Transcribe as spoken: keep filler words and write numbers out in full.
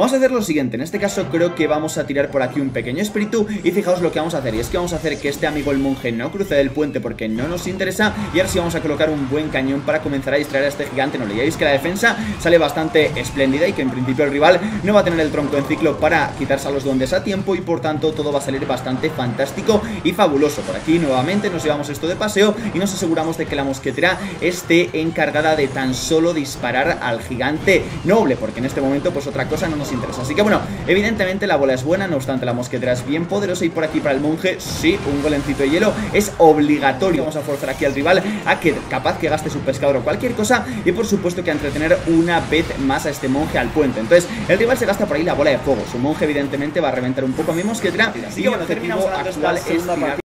Vamos a hacer lo siguiente, en este caso creo que vamos a tirar por aquí un pequeño espíritu. Y fijaos lo que vamos a hacer, y es que vamos a hacer que este amigo el monje no cruce del puente porque no nos interesa. Y ahora sí vamos a colocar un buen cañón para comenzar a distraer a este gigante noble. Ya veis que la defensa sale bastante espléndida y que en principio el rival no va a tener el tronco en ciclo para quitarse a los duendes a tiempo, y por tanto todo va a salir bastante fantástico y fabuloso. Por aquí nuevamente nos llevamos esto de paseo y nos aseguramos de que la mosquetera esté encargada de tan solo disparar al gigante noble, porque en este momento pues otra cosa no nos interesa. Así que bueno, evidentemente la bola es buena, no obstante la mosquetera es bien poderosa. Y por aquí para el monje, sí, un golencito de hielo es obligatorio. Vamos a forzar aquí al rival a que capaz que gaste su pescador o cualquier cosa, y por supuesto que a entretener una vez más a este monje al puente. Entonces el rival se gasta por ahí la bola de fuego, su monje evidentemente va a reventar un poco a mi mosquetera. Así que bueno, el objetivo actual es tirar